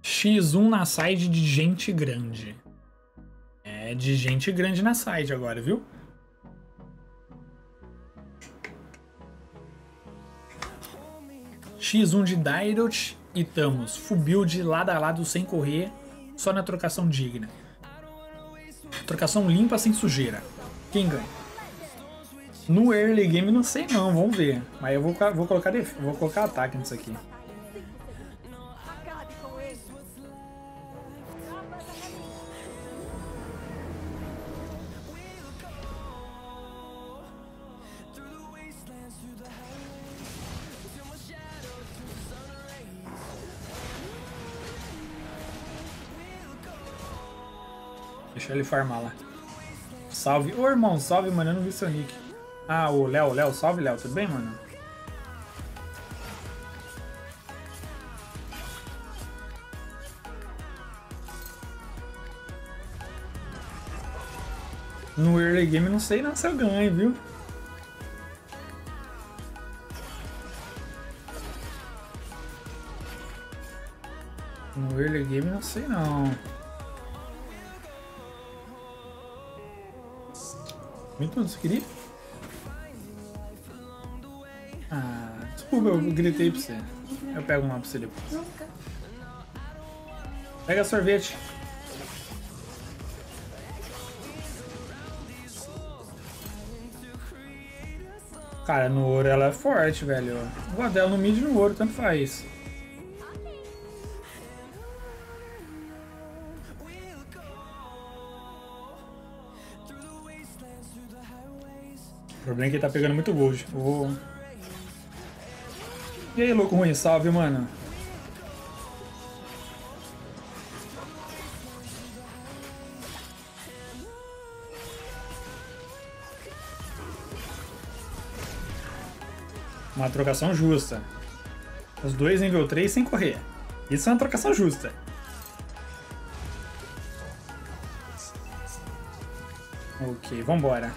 X1 na side de gente grande. É de gente grande na side agora, viu? X1 de Dairot e Tamos. Full build lado a lado sem correr. Só na trocação digna. Trocação limpa sem sujeira. Quem ganha? No early game não sei não, vamos ver. Mas eu vou colocar ataque nisso aqui. Deixa ele farmar lá. Salve. Ô, irmão, salve, mano. Eu não vi seu nick. Ah, o Léo. Salve, Léo. Tudo bem, mano? No early game não sei não se eu ganho, viu? No early game não sei não. Muito você queria? Ah, desculpa, eu gritei pra você. Eu pego uma pra você depois. Pega sorvete. Cara, no ouro ela é forte, velho. Eu gosto dela no mid e no ouro, tanto faz. O problema é que ele tá pegando muito gold. E aí, louco ruim, salve, mano. Uma trocação justa. Os dois nível 3 sem correr. Isso é uma trocação justa. Ok, vambora.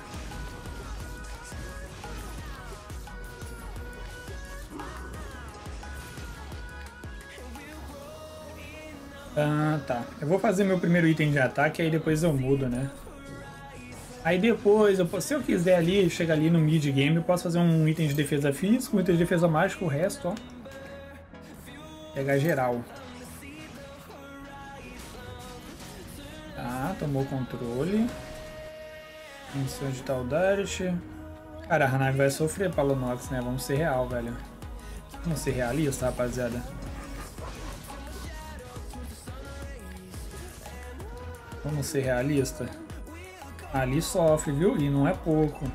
Ah, tá. Eu vou fazer meu primeiro item de ataque, aí depois eu mudo, né? Aí depois, se eu quiser ali, chegar ali no mid game, eu posso fazer um item de defesa física, um item de defesa mágica, o resto, ó. Pegar geral. Tá, tomou controle. Missão de Taldarit. Cara, a Hanabi vai sofrer pra Lunox, né? Vamos ser real, velho. Vamos ser realista, rapaziada. Vamos ser realista. Ali sofre, viu? E não é pouco.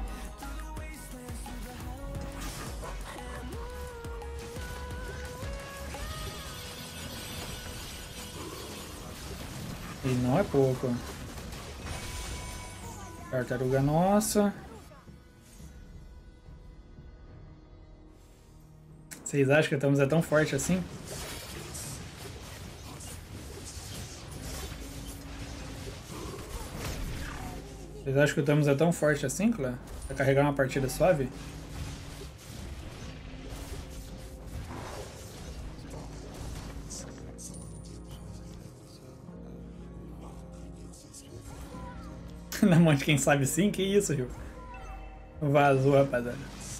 E não é pouco. Tartaruga nossa. Vocês acham que estamos tão forte assim? Vocês acham que o Thanos é tão forte assim, Clã? Vai carregar uma partida suave? Na mão de quem sabe sim? Que isso, Rio? Vazou, rapaziada.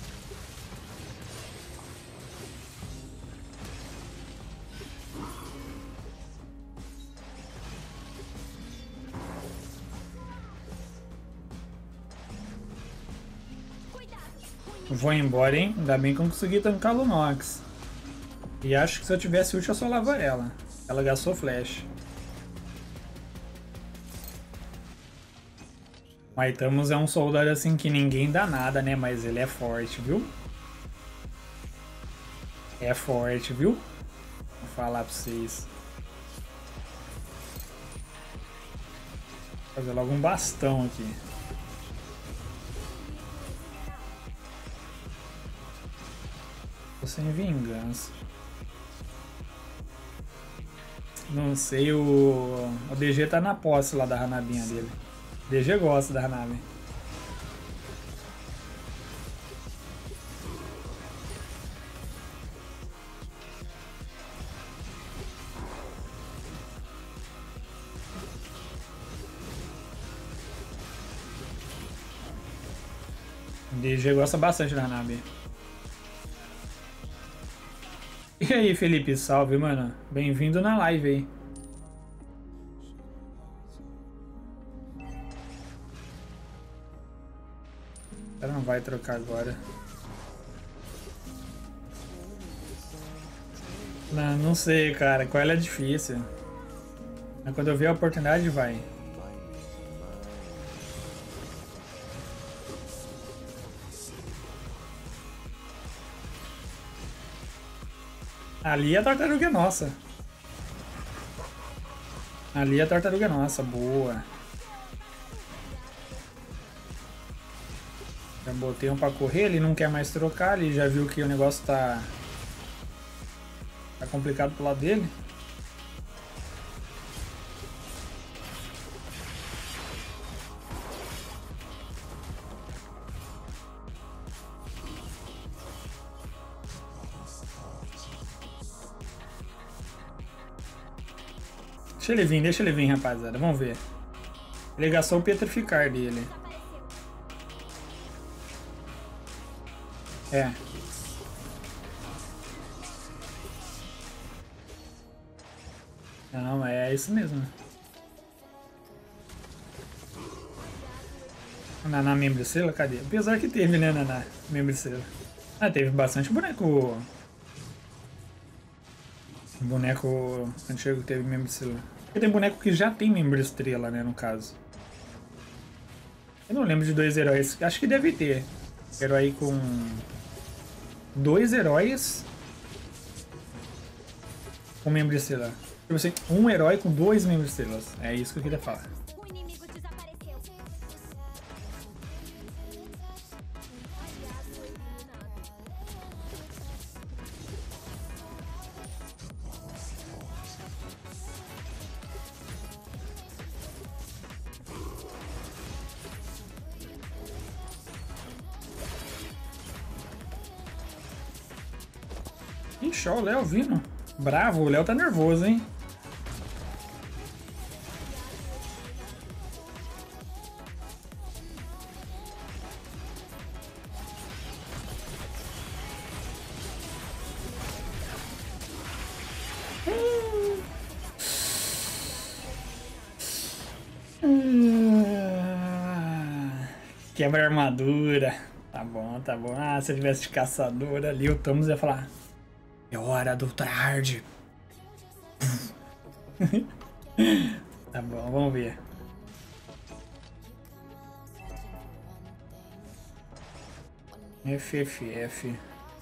Vou embora, hein? Ainda bem que eu consegui tancar a Lunox. E acho que se eu tivesse ult eu solava ela. Ela gastou flash. Maitamus é um soldado assim que ninguém dá nada, né? Mas ele é forte, viu? É forte, viu? Vou falar pra vocês. Vou fazer logo um bastão aqui. Tô sem vingança. Não sei, o DG tá na posse lá da Hanabinha dele. O DG gosta da Hanabi. DG gosta bastante da Nami. E aí, Felipe, salve, mano. Bem-vindo na live aí. O cara não vai trocar agora. Não sei, cara. Com ela é difícil. Mas quando eu ver a oportunidade, vai. Ali a tartaruga é nossa. Ali a tartaruga é nossa. Boa. Já botei um pra correr. Ele não quer mais trocar. Ele já viu que o negócio tá complicado pro lado dele. Deixa ele vir, rapaziada. Vamos ver. Ele gastou o petrificar dele. É. Não, é isso mesmo. Naná Membricela, cadê? Apesar que teve, né, Naná Membricela. Ah, teve bastante boneco. Boneco antigo que teve Membricela. Porque tem boneco que já tem Membristrela, né, no caso. Eu não lembro de 2 heróis. Acho que deve ter. Herói com 2 heróis com Membristrela. Tipo assim, um herói com 2 Membristrelas. É isso que eu queria falar. Ixi, ó, o Léo vindo. Bravo, o Léo tá nervoso, hein? Quebra a armadura. Tá bom, tá bom. Ah, se eu tivesse de caçador ali, o Thomas ia falar: é hora do tryhard. Tá bom, vamos ver. FFF.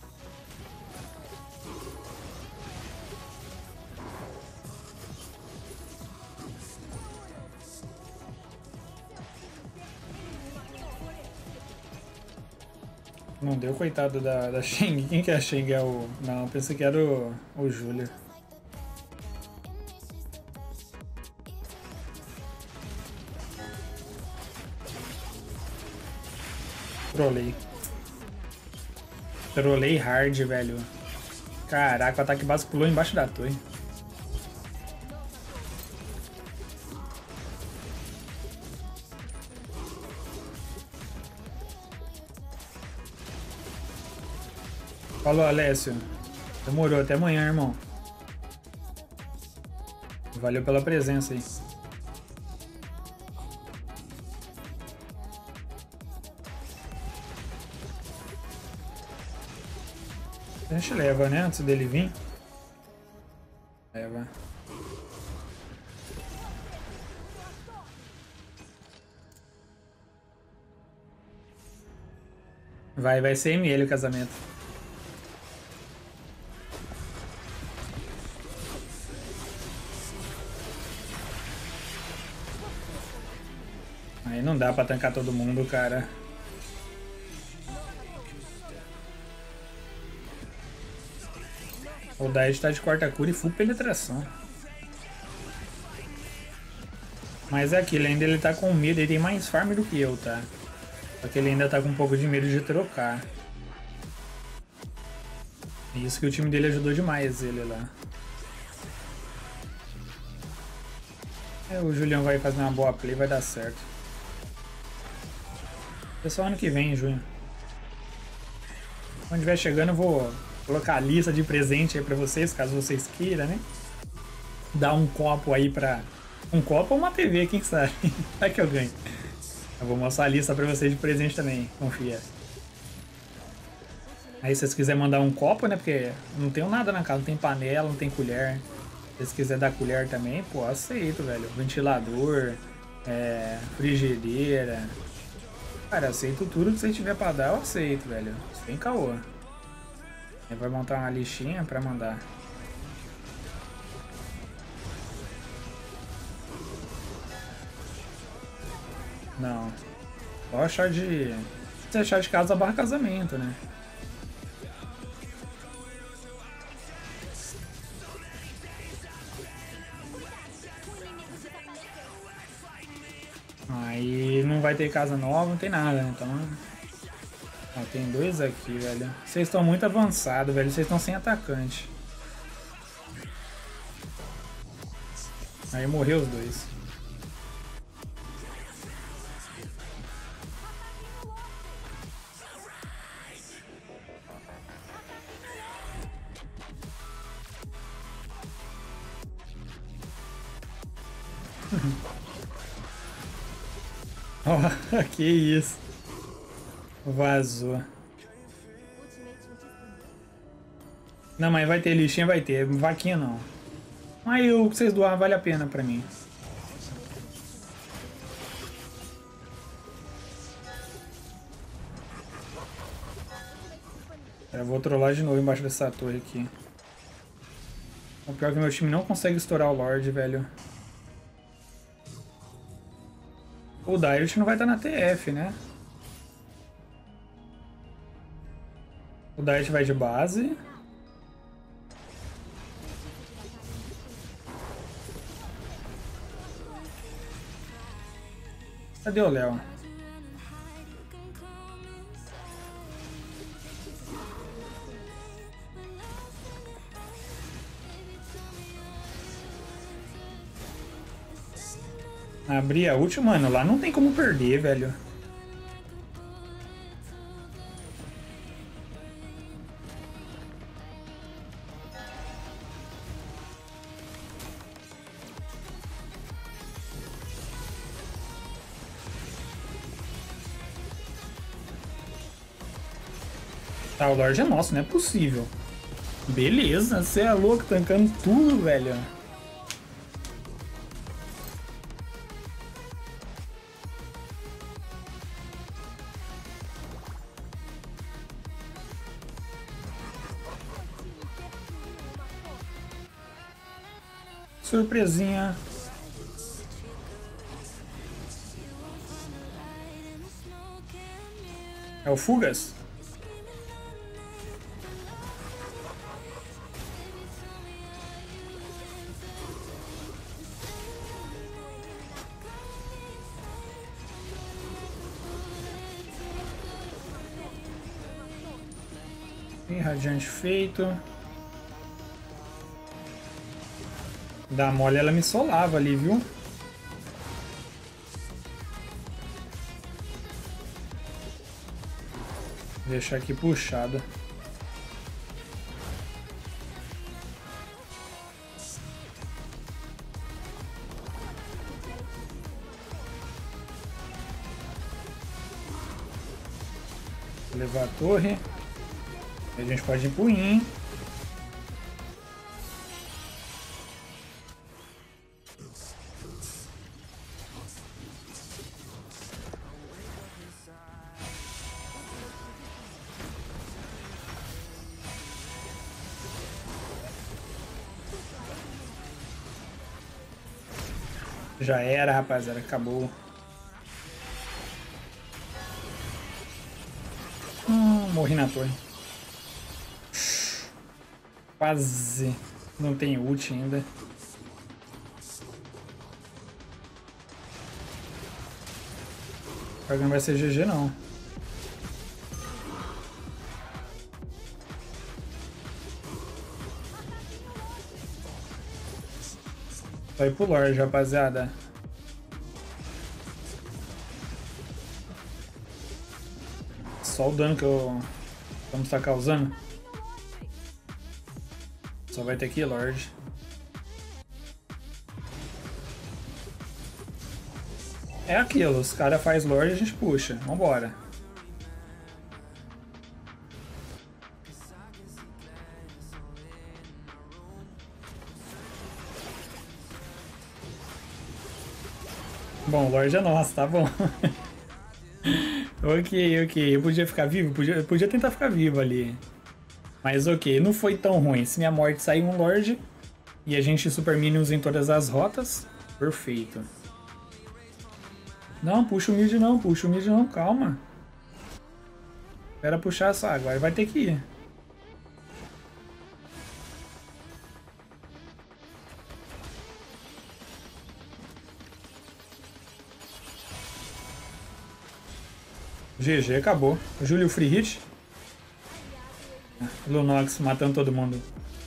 Não deu, coitado da Sheng. Quem que é a Sheng? É o... Não, pensei que era o Júlio. Trolei. Trolei hard, velho. Caraca, o ataque básico pulou embaixo da torre. Falou, Alessio. Demorou, até amanhã, irmão. Valeu pela presença aí. A gente leva, né? Antes dele vir. Leva. Vai ser ML o casamento. Aí não dá pra tancar todo mundo, cara. O Daed tá de quarta cura e full penetração. Mas é aquilo, ainda ele tá com medo, ele tem mais farm do que eu, tá? Só que ele ainda tá com um pouco de medo de trocar. Isso que o time dele ajudou demais ele lá. O Julião vai fazer uma boa play, vai dar certo. É só ano que vem, em junho. Quando estiver chegando, eu vou colocar a lista de presente aí pra vocês, caso vocês queiram, né? Dar um copo aí pra... Um copo ou uma TV, quem sabe? Vai que eu ganho. Eu vou mostrar a lista pra vocês de presente também, confia. Aí se vocês quiserem mandar um copo, né? Porque não tenho nada na casa, não tem panela, não tem colher. Se vocês quiserem dar colher também, pô, aceito, velho. Ventilador, frigideira. Cara, aceito tudo que você tiver pra dar, eu aceito, velho. Sem caô. Aí vai montar uma listinha pra mandar. Não. Só achar de... Se achar de casa barra casamento, né? Aí não vai ter casa nova, não tem nada, né? Então... Ó, tem dois aqui, velho. Vocês estão muito avançados, velho. Vocês estão sem atacante. Aí morreu os dois. Ó, que isso. Vazou. Não, mas vai ter lixinha, vai ter. Vaquinha não. Aí o que vocês doar vale a pena pra mim. Eu vou trollar de novo embaixo dessa torre aqui. O pior é que meu time não consegue estourar o Lorde, velho. O Darius não vai estar na TF, né? O Darius vai de base. Cadê o Léo? Abrir a última, mano, lá não tem como perder, velho. Tá, o Lorde é nosso, não é possível. Beleza, você é louco, tancando tudo, velho. Surpresinha. É o Fugas? Radiante feito. Da mole ela me solava ali, viu? Vou deixar aqui puxada. Vou levar a torre. A gente pode ir pro in. Já era, rapaziada. Acabou. Morri na torre. Quase. Não tem ult ainda. Não vai ser GG não. Vai pro Lorde, rapaziada. Só o dano que eu Vamos estar causando. Só vai ter aqui, Lorde. É aquilo, os caras fazem Lorde e a gente puxa. Vambora. Bom, o Lorde é nosso, tá bom. Ok, ok. Eu podia ficar vivo? Podia tentar ficar vivo ali. Mas ok, não foi tão ruim. Se minha morte sair um Lorde e a gente super minions em todas as rotas, perfeito. Não, puxa o mid não, puxa o mid não, calma. Espera puxar essa, agora vai ter que ir. GG, acabou. Júlio free hit. Lunox matando todo mundo.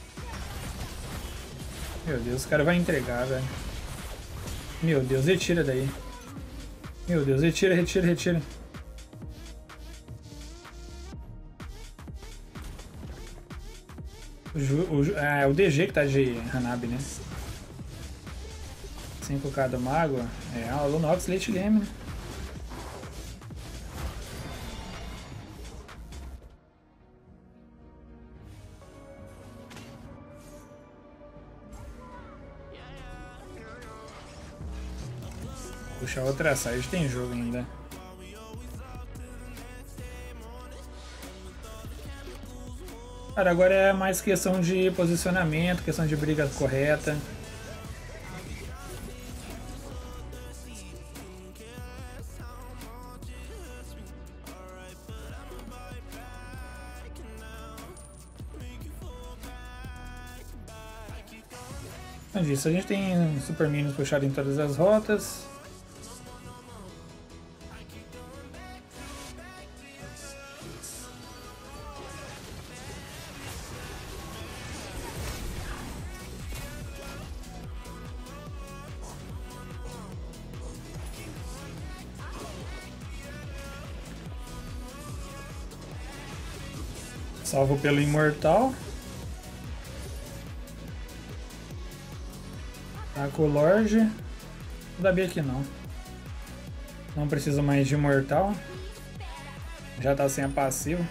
Meu Deus, o cara vai entregar, velho. Meu Deus, retira daí. Meu Deus, retira, retira, retira. É o DG que tá de Hanabi, né? 5k do mago. É, o Lunox late game, né? Puxar outra side, tem jogo ainda. Cara, agora é mais questão de posicionamento, questão de briga correta. Então disso, a gente tem super minions puxados em todas as rotas. Salvo pelo Imortal. Tá com o Lorde. Não dá bem aqui não. Não preciso mais de Imortal. Já tá sem a passiva.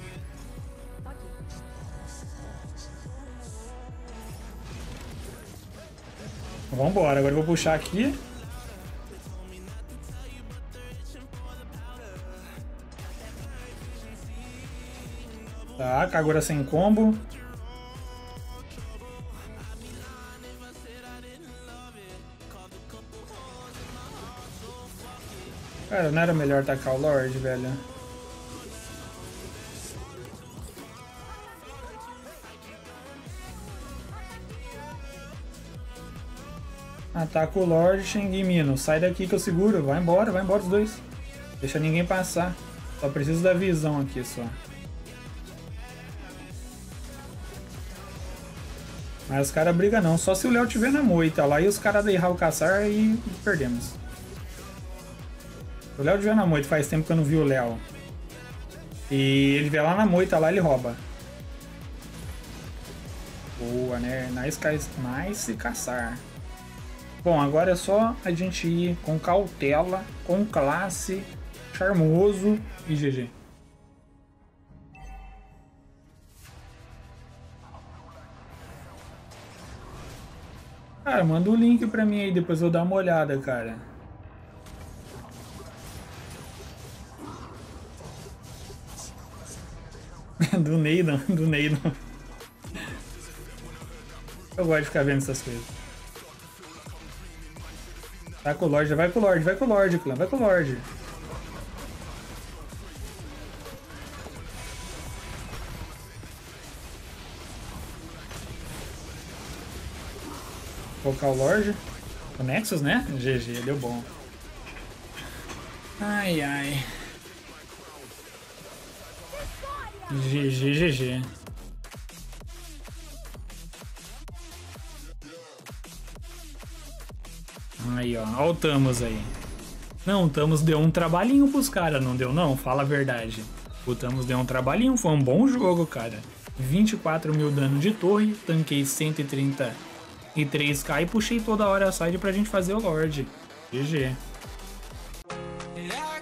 Vambora, agora eu vou puxar aqui. Tá, Kagura sem combo. Cara, não era melhor tacar o Lorde, velho? Ataca o Lorde, Shang Mino. Sai daqui que eu seguro. Vai embora os dois. Deixa ninguém passar. Só preciso da visão aqui, só. Mas os caras brigam não. Só se o Léo tiver na moita lá e os caras errar o caçar e perdemos. O Léo tiver na moita, faz tempo que eu não vi o Léo. E ele vier lá na moita, lá ele rouba. Boa, né? Nice caçar. Bom, agora é só a gente ir com cautela, com classe, charmoso e GG. Cara, manda o link pra mim aí, depois eu dar uma olhada, cara. Do Neidon, do Neidon. Eu gosto de ficar vendo essas coisas. Tá com o Lorde, vai com o Lorde, vai com o Lorde, clã, vai com o Lorde. Colocar o Lorde. O Nexus, né? GG, deu bom. Ai, ai. GG, GG. Aí, ó. Ó o Thamus aí. Não, o Thamus deu um trabalhinho pros caras, não deu não? Fala a verdade. Botamos, deu um trabalhinho, foi um bom jogo, cara. 24 mil dano de torre, tanquei 133k e puxei toda hora a side pra gente fazer o Lorde. GG.